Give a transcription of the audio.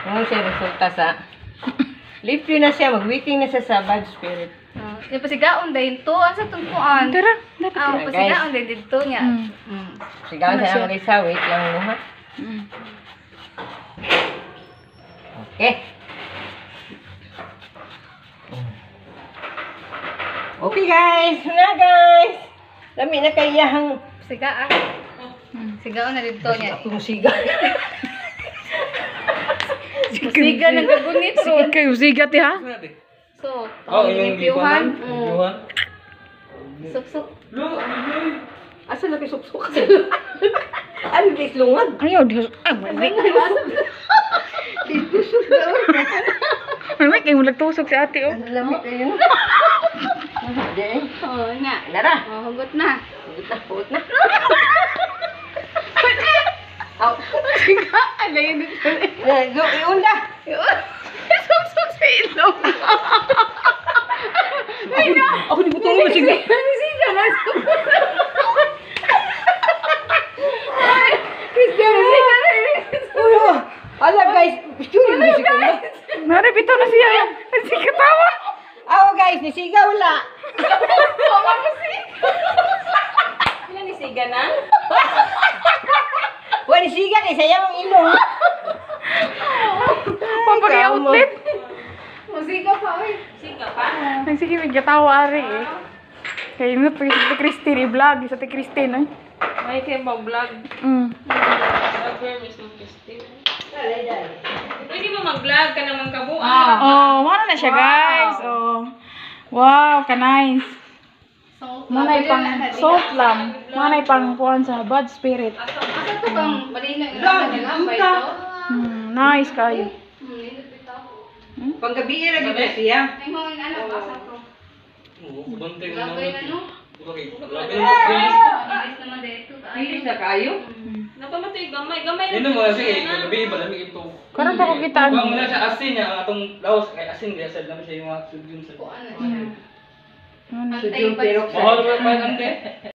Ano siya resulta sa limpyo na siya, mag-waiting na siya sa bad spirit. Yung pasigaon dahil to, asa itong kuan? Tara, Pasigaon dahil dito niya. Sigawan siya ng Lisa, wait lang mo ha. Okay. Okay guys, na guys. Lami na kayahang Sigaan. Sigaon na dito niya. akong siga. Siga ng gagunit ron. Kayo sigat ha? So, Yung limpyuhan. limpyuhan. Suksok. Asa na kay suksok? Ano guys, lungag? Ayaw, Diyos. Ay, may kayo nagtusok si ate, oh. Lamig kayo. Oo nga. Lara. Hugot na. Hugot na. Aw. Siga. Ano yun dito? Iunda. Suksok sa ilong. Ako di butong mo sige. Siga na. Ala guys, picture mo si Kuya. Nari, bitaw na siya. Si katawa. Ako guys, nisiga wala. Ano ni Siga na? Wala nisiga kay sayang ang ilong. Pampag-outlet. Siga pa, oy. Siga pa? Ay, sige, may katawa, ari, eh. Kaya yun, pag si Christine, i-vlog. Sa ti Christine, eh. May kayo mag-vlog. Vlogger, Miss Christine. Pwede mo mag-vlog ka naman kabuan. Oh, mana na siya, guys. Oh. Wow, ka-nice. Manay pang salt lang. Manay pang puan sa bad spirit. Asa to kang balina ilang ba ito? Nice kayo. Panggabi ra gid siya. Ay mo ang anak asa to. Bantay mo Labay na no. Labay na. Ilis naman dito. Pilis na kayo. Napamatay gamay na. Yun mo sige, gabi malamig ito. Karon pa ko kita. Ang muna sa asin niya, ang atong laos kay asin kaya sad naman siya yung mga sodium sa. Kuan na siya. Sudyong pero Mahal pa ande.